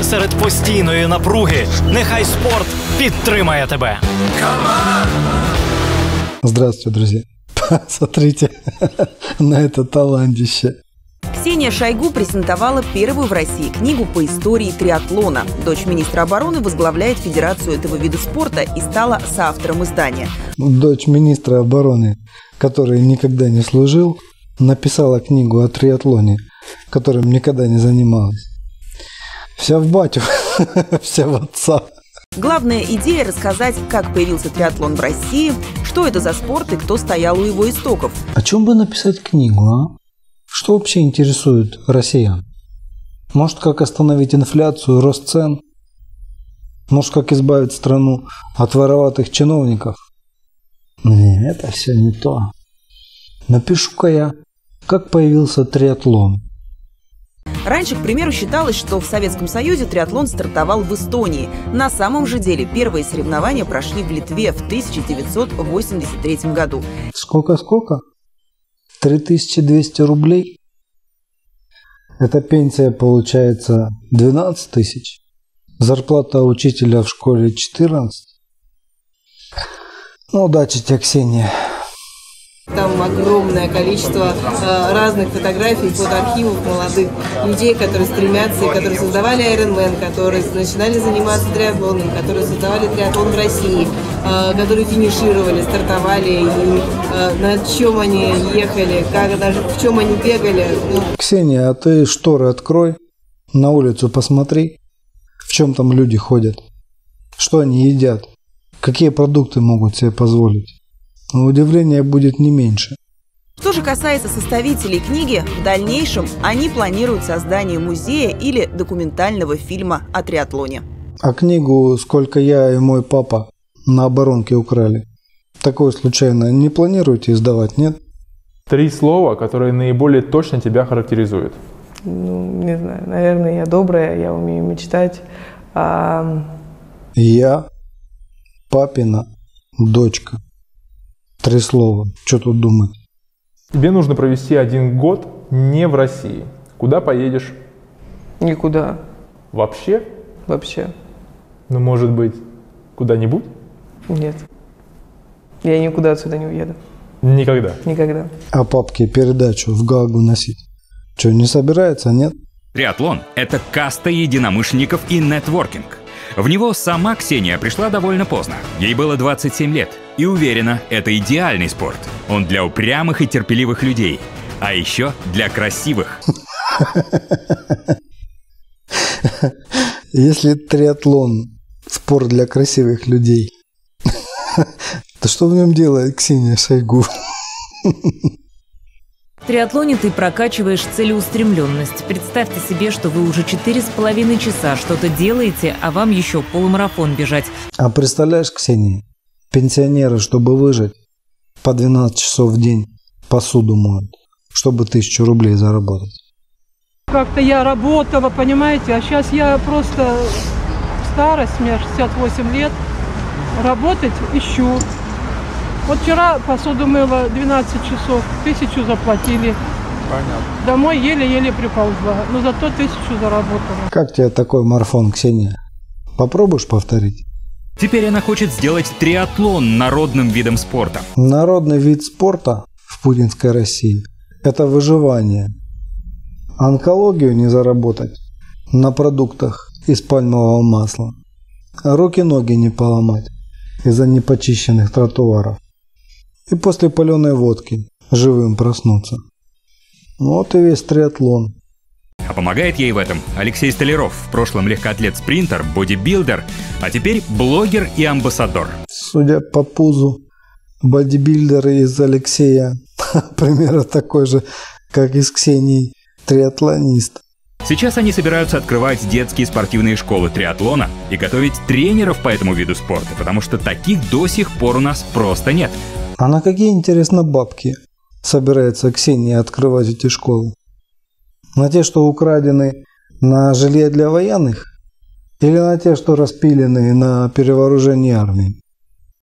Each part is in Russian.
серед постійної напруги, нехай спорт підтримає тебе. Здравствуйте, друзья. Посмотрите на это талантище. Ксения Шойгу презентовала первую в России книгу по истории триатлона. Дочь министра обороны возглавляет федерацию этого вида спорта и стала соавтором издания. Дочь министра обороны, который никогда не служил, написала книгу о триатлоне, которым никогда не занималась. Вся в батю, вся в отца. Главная идея – рассказать, как появился триатлон в России, что это за спорт и кто стоял у его истоков. О чем бы написать книгу, а? Что вообще интересует россиян? Может, как остановить инфляцию, рост цен? Может, как избавить страну от вороватых чиновников? Не, это все не то. Напишу-ка я, как появился триатлон. Раньше, к примеру, считалось, что в Советском Союзе триатлон стартовал в Эстонии. На самом же деле первые соревнования прошли в Литве в 1983 году. Сколько? 3200 рублей? Эта пенсия получается 12 тысяч. Зарплата учителя в школе 14. Ну, удачи тебе, Ксения. Там огромное количество разных фотографий, фотоархивов молодых людей, которые стремятся и которые создавали Ironman, которые начинали заниматься триатлоном, которые создавали триатлон в России, которые финишировали, стартовали, и на чем они ехали, как, даже в чем они бегали. Ксения, а ты шторы открой, на улицу посмотри, в чем там люди ходят, что они едят, какие продукты могут себе позволить. Но удивление будет не меньше. Что же касается составителей книги, в дальнейшем они планируют создание музея или документального фильма о триатлоне. А книгу «Сколько я и мой папа на оборонке украли» такое случайно не планируете издавать, нет? 3 слова, которые наиболее точно тебя характеризуют. Ну, не знаю, наверное, я добрая, я умею мечтать. Я папина дочка. 3 слова. Что тут думать? Тебе нужно провести 1 год не в России. Куда поедешь? Никуда. Вообще? Вообще. Ну, может быть, куда-нибудь? Нет. Я никуда отсюда не уеду. Никогда? Никогда. А папке передачу в Гаагу носить? Что, не собирается, нет? Триатлон – это каста единомышленников и нетворкинг. В него сама Ксения пришла довольно поздно. Ей было 27 лет. И уверена, это идеальный спорт. Он для упрямых и терпеливых людей. А еще для красивых. Если триатлон – спорт для красивых людей, то что в нем делает Ксения Шойгу? В триатлоне ты прокачиваешь целеустремленность. Представьте себе, что вы уже 4,5 часа что-то делаете, а вам еще полумарафон бежать. А представляешь, Ксения, пенсионеры, чтобы выжить, по 12 часов в день посуду моют, чтобы 1000 рублей заработать. Как-то я работала, понимаете, а сейчас я просто старость, мне 68 лет, работать ищу. Вот вчера посуду мыла 12 часов, 1000 заплатили. Понятно. Домой еле-еле приползла, но зато 1000 заработала. Как тебе такой марафон, Ксения? Попробуешь повторить? Теперь она хочет сделать триатлон народным видом спорта. Народный вид спорта в путинской России – это выживание. Онкологию не заработать на продуктах из пальмового масла. Руки-ноги не поломать из-за непочищенных тротуаров. И после паленой водки живым проснуться. Вот и весь триатлон. А помогает ей в этом Алексей Столяров, в прошлом легкоатлет-спринтер, бодибилдер, а теперь блогер и амбассадор. Судя по пузу, бодибилдер из Алексея примерно такой же, как и с Ксенией, триатлонист. Сейчас они собираются открывать детские спортивные школы триатлона и готовить тренеров по этому виду спорта, потому что таких до сих пор у нас просто нет. А на какие, интересно, бабки собирается Ксения открывать эти школы? На те, что украдены на жилье для военных? Или на те, что распилены на перевооружении армии?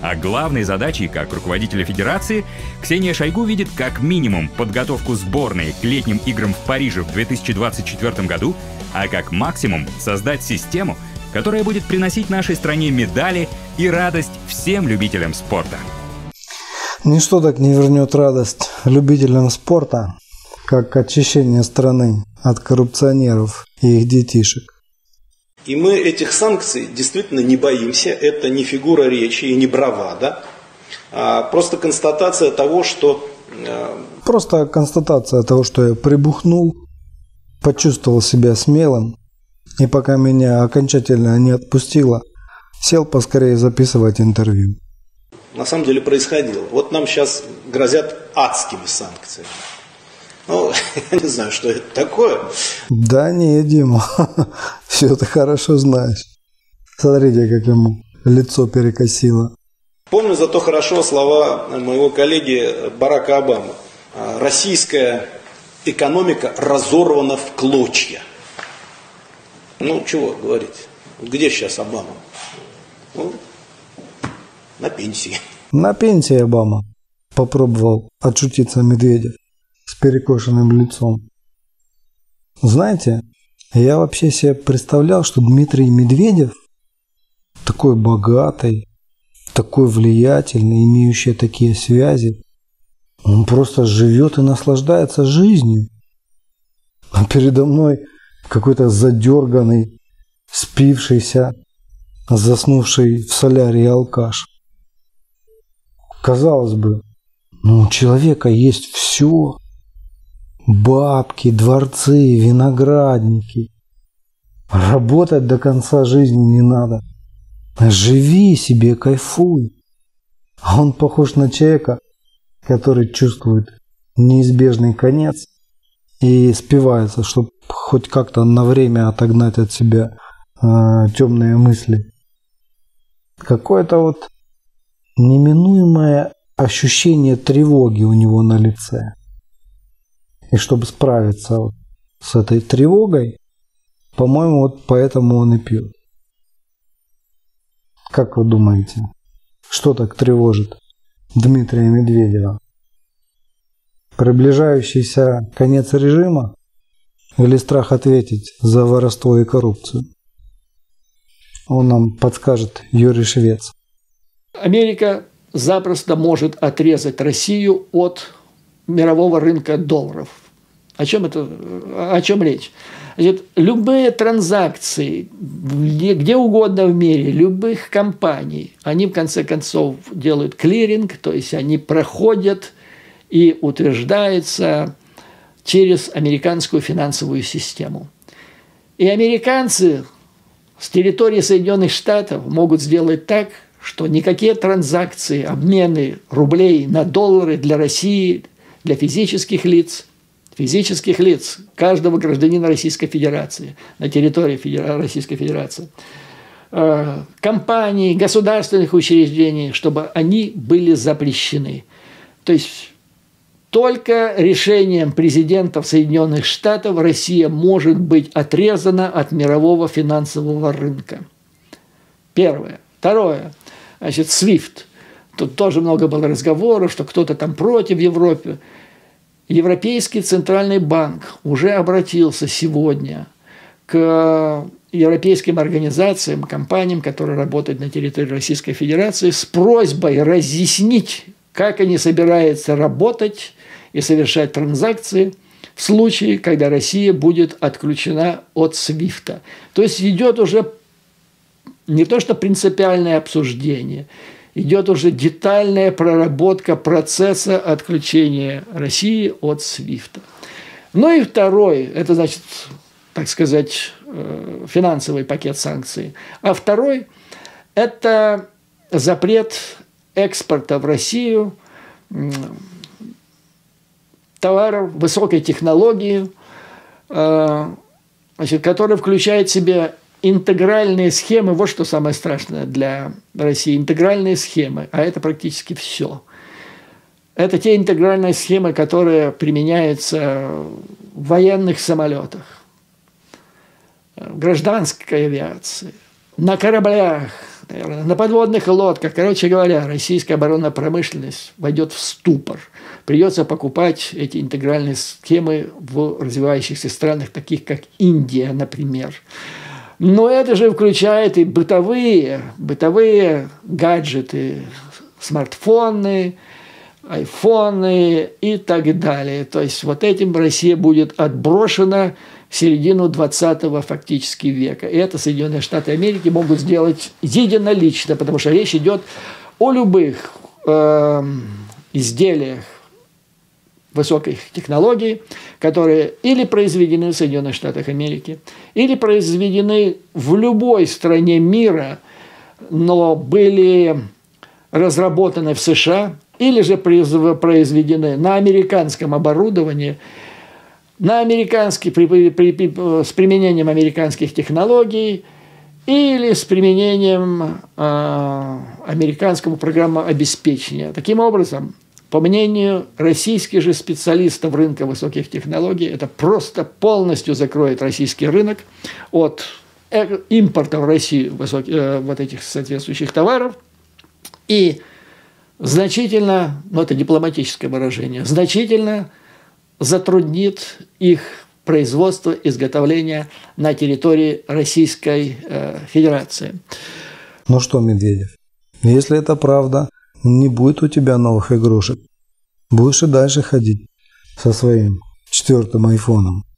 А главной задачей, как руководителя федерации, Ксения Шойгу видит как минимум подготовку сборной к летним играм в Париже в 2024 году, а как максимум создать систему, которая будет приносить нашей стране медали и радость всем любителям спорта. Ничто так не вернет радость любителям спорта, как очищение страны от коррупционеров и их детишек. И мы этих санкций действительно не боимся, это не фигура речи и не бравада, а просто констатация того, что... Просто констатация того, что я прибухнул, почувствовал себя смелым, и пока меня окончательно не отпустило, сел поскорее записывать интервью. На самом деле происходило. Вот нам сейчас грозят адскими санкциями. Ну, я не знаю, что это такое. Да не, Дима, все ты хорошо знаешь. Смотрите, как ему лицо перекосило. Помню зато хорошо слова моего коллеги Барака Обамы. Российская экономика разорвана в клочья. Ну, чего говорить. Где сейчас Обама? Ну, на пенсии. На пенсии Обама. Попробовал отшутиться Медведев с перекошенным лицом. Знаете, я вообще себе представлял, что Дмитрий Медведев такой богатый, такой влиятельный, имеющий такие связи. Он просто живет и наслаждается жизнью. А передо мной какой-то задерганный, спившийся, заснувший в солярии алкаш. Казалось бы, у человека есть все. Бабки, дворцы, виноградники. Работать до конца жизни не надо. Живи себе, кайфуй. А он похож на человека, который чувствует неизбежный конец и спивается, чтобы хоть как-то на время отогнать от себя темные мысли. Какое-то вот неминуемое ощущение тревоги у него на лице. И чтобы справиться вот с этой тревогой, по-моему, вот поэтому он и пьет. Как вы думаете, что так тревожит Дмитрия Медведева? Приближающийся конец режима или страх ответить за воровство и коррупцию? Он нам подскажет Юрий Швец. Америка запросто может отрезать Россию от мирового рынка долларов. О чем речь? Значит, любые транзакции, где угодно в мире, любых компаний, они в конце концов делают клиринг, то есть они проходят и утверждаются через американскую финансовую систему. И американцы с территории Соединенных Штатов могут сделать так, что никакие транзакции, обмены рублей на доллары для России, для физических лиц, каждого гражданина Российской Федерации на территории Российской Федерации, компаний, государственных учреждений, чтобы они были запрещены. То есть только решением президентов Соединенных Штатов Россия может быть отрезана от мирового финансового рынка. Первое. Второе. Значит, SWIFT. Тут тоже много было разговоров, что кто-то там против Европы. Европейский центральный банк уже обратился сегодня к европейским организациям, компаниям, которые работают на территории Российской Федерации, с просьбой разъяснить, как они собираются работать и совершать транзакции в случае, когда Россия будет отключена от SWIFT. То есть идет уже не то что принципиальное обсуждение, идет уже детальная проработка процесса отключения России от SWIFT. Ну и второй, это значит, так сказать, финансовый пакет санкций. А второй – это запрет экспорта в Россию товаров высокой технологии, значит, который включает в себя интегральные схемы. Вот что самое страшное для России. Интегральные схемы. А это практически все. Это те интегральные схемы, которые применяются в военных самолетах, в гражданской авиации, на кораблях, наверное, на подводных лодках. Короче говоря, российская оборонная промышленность войдет в ступор. Придется покупать эти интегральные схемы в развивающихся странах, таких как Индия, например. Но это же включает и бытовые гаджеты, смартфоны, айфоны и так далее. То есть вот этим Россия будет отброшена в середину 20-го фактически века. И это Соединенные Штаты Америки могут сделать единолично, потому что речь идет о любых изделиях высоких технологий, которые или произведены в Соединенных Штатах Америки, или произведены в любой стране мира, но были разработаны в США, или же произведены на американском оборудовании, с применением американских технологий или с применением американского программного обеспечения. Таким образом, по мнению российских же специалистов рынка высоких технологий, это просто полностью закроет российский рынок от импорта в Россию вот этих соответствующих товаров и значительно, ну это дипломатическое выражение, значительно затруднит их производство, изготовление на территории Российской Федерации. Ну что, Медведев, если это правда, не будет у тебя новых игрушек. Будешь и дальше ходить со своим 4-м айфоном.